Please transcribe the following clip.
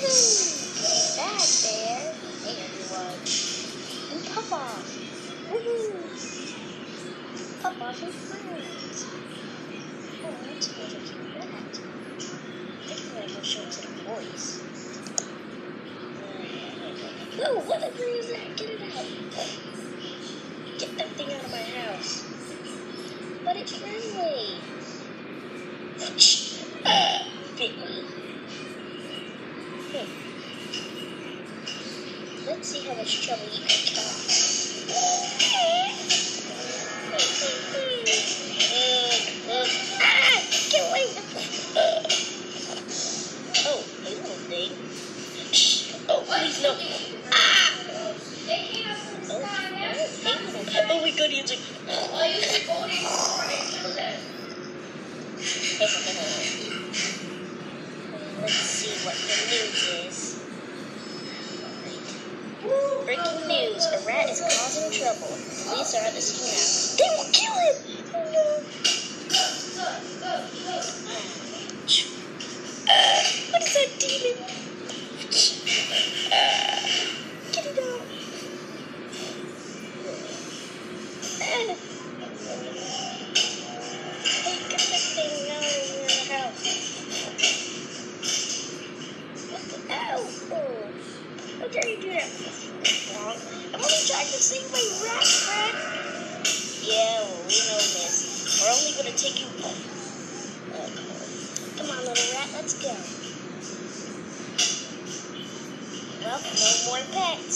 Woohoo! Back there. Hey everyone. And Pupoff. Woohoo! Pupoff and friends. Oh, let's go look at that. I think I'm gonna show it to the boys. Whoa, whatever is that? Get it out. Get that thing out of my house. But it's friendly. Bit me. Let's see how much trouble you can cause. Get away with me. Oh, hey little thing. Oh, please no. Oh my god, he's like... Let's see what the news is. Alright. Breaking news. A rat is causing trouble. Police are at the scene now. They will kill him! Oh no. What is that demon? Get it out. Hey, get that thing out of your house. What the hell? Oh, how dare you do that? I'm only trying to save my rat friend. Yeah, well, we know this. We're only going to take you home. Come on, little rat, let's go. Well, no more pets.